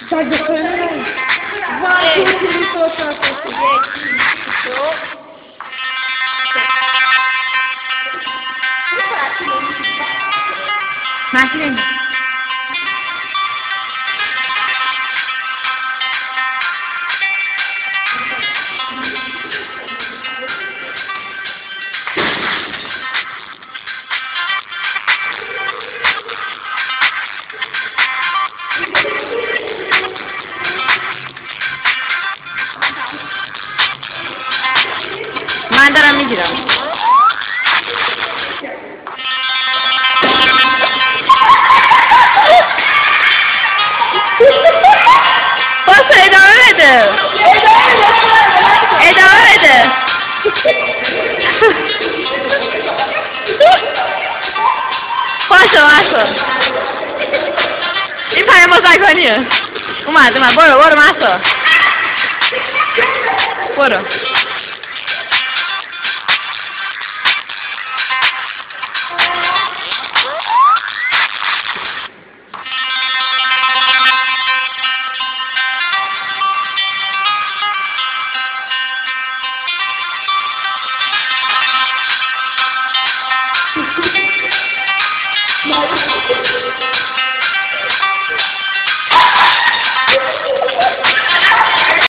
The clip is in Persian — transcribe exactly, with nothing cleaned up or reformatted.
Tak dokonale. Dva, čtyři, to, to, to, to. Máš من دارم میگیرم. باشه ادامه بده. ادامه بده. باشه باشه. این پای مزاکانیه. اومد اومد برو برو مسا. برو.